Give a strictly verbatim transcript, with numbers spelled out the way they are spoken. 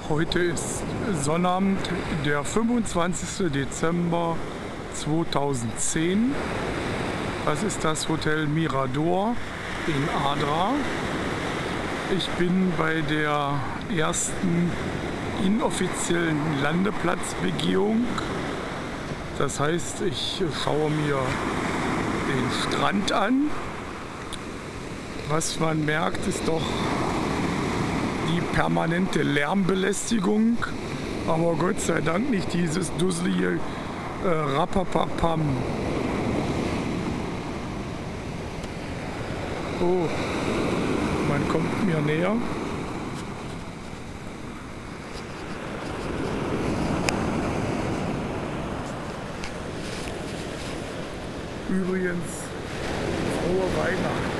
Heute ist Sonnabend, der fünfundzwanzigste Dezember zweitausendzehn. Das ist das Hotel Mirador in Adra. Ich bin bei der ersten inoffiziellen Landeplatzbegehung. Das heißt, ich schaue mir den Strand an. Was man merkt, ist doch die permanente Lärmbelästigung, aber Gott sei Dank nicht dieses dusselige äh, Rapapapam. Oh, man kommt mir näher. Übrigens, frohe Weihnachten.